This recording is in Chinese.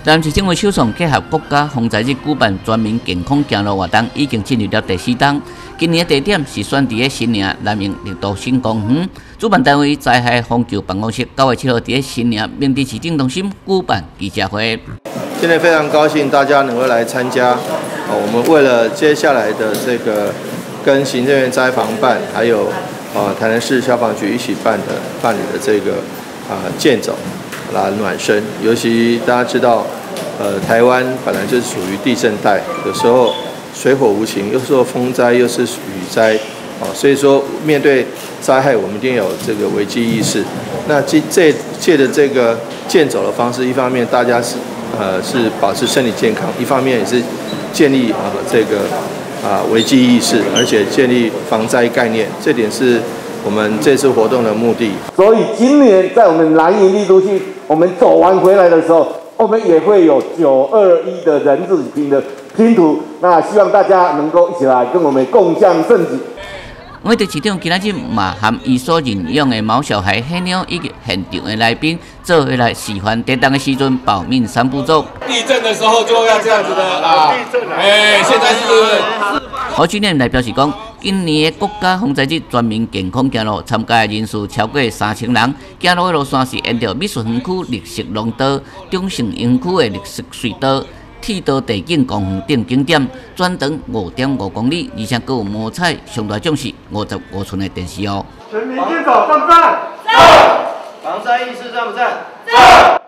台南市政府首创结合国家防灾日举办全民健康行路活动，已经进入了第4档。今年的地点是选伫新营南营绿道新公园。主办单位灾害防救办公室9月7号伫新营明治市政中心举办记者会。 今天非常高兴大家能够来参加。我们为了接下来的这个跟行政院灾防办还有台南市消防局一起办理的这个健走来暖身。尤其大家知道，台湾本来就是属于地震带，有时候水火无情，有时候风灾，又是雨灾，所以说面对灾害，我们一定有这个危机意识。那借着这个健走的方式，一方面大家是保持身体健康，一方面也是建立这个危机意识，而且建立防灾概念，这点是我们这次活动的目的。 所以今年在我们南营立都区，我们走完回来的时候，我们也会有921的人字拼的拼图。那希望大家能够一起来跟我们共襄盛举。 我哋市长今仔日嘛含伊所认养的毛小孩黑妞以及现场的来宾，做回来示范跌宕的时阵保命3步骤。 地震的时候就要这样子的现在是。 何俊念来表示讲，今年的国家防灾日全民健康行路参加的人数超过3000人，行路的路线是沿着美术园区绿色龙道、中盛园区的绿色隧道。铁道地景公园等景点，全长5.5公里，而且还有摸彩上大奖是55寸的电视哦。 全民健走赞不赞？ 赞！防灾意识赞不赞？赞！